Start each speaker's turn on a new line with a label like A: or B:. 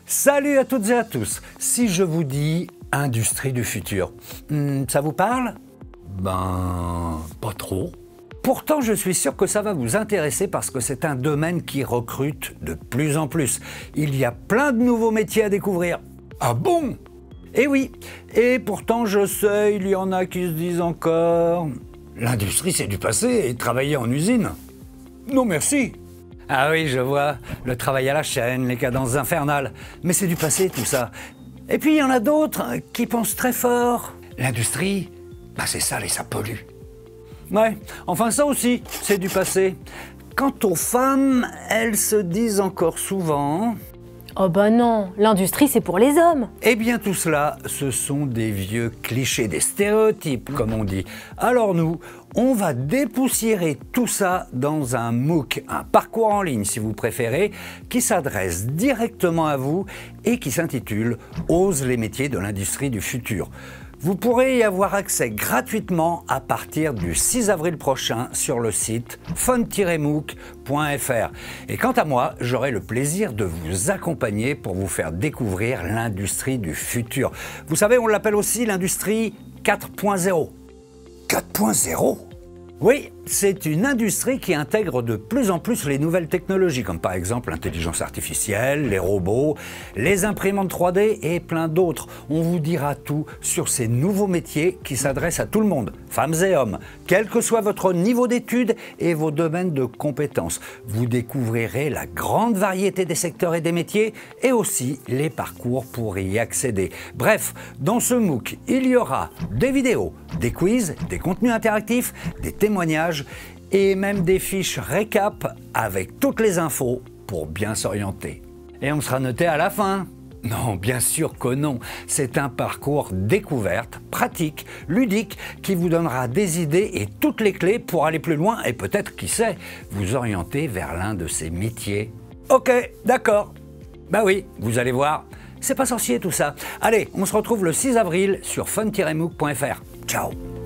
A: Salut à toutes et à tous. Si je vous dis industrie du futur, ça vous parle? Ben, pas trop. Pourtant, je suis sûr que ça va vous intéresser parce que c'est un domaine qui recrute de plus en plus. Il y a plein de nouveaux métiers à découvrir. Ah bon? Eh oui, et pourtant je sais, il y en a qui se disent encore « L'industrie c'est du passé et travailler en usine ». Non merci. Ah oui, je vois, le travail à la chaîne, les cadences infernales. Mais c'est du passé tout ça. Et puis il y en a d'autres qui pensent très fort. L'industrie, c'est sale et ça pollue. Ouais, enfin ça aussi, c'est du passé. Quant aux femmes, elles se disent encore souvent...
B: Oh bah non, l'industrie c'est pour les hommes.
A: Eh bien tout cela, ce sont des vieux clichés, des stéréotypes comme on dit. Alors nous, on va dépoussiérer tout ça dans un MOOC, un parcours en ligne si vous préférez, qui s'adresse directement à vous et qui s'intitule « Ose les métiers de l'industrie du futur ». Vous pourrez y avoir accès gratuitement à partir du 6 avril prochain sur le site fun-mooc.fr. Et quant à moi, j'aurai le plaisir de vous accompagner pour vous faire découvrir l'industrie du futur. Vous savez, on l'appelle aussi l'industrie 4.0. 4.0 ? Oui, c'est une industrie qui intègre de plus en plus les nouvelles technologies, comme par exemple l'intelligence artificielle, les robots, les imprimantes 3D et plein d'autres. On vous dira tout sur ces nouveaux métiers qui s'adressent à tout le monde, femmes et hommes, quel que soit votre niveau d'études et vos domaines de compétences. Vous découvrirez la grande variété des secteurs et des métiers et aussi les parcours pour y accéder. Bref, dans ce MOOC, il y aura des vidéos, des quiz, des contenus interactifs, des témoignages et même des fiches récap avec toutes les infos pour bien s'orienter. Et on sera noté à la fin. Non, bien sûr que non. C'est un parcours découverte, pratique, ludique, qui vous donnera des idées et toutes les clés pour aller plus loin et peut-être, qui sait, vous orienter vers l'un de ces métiers. Ok, d'accord. Bah oui, vous allez voir, c'est pas sorcier tout ça. Allez, on se retrouve le 6 avril sur fun-mooc.fr. Ciao.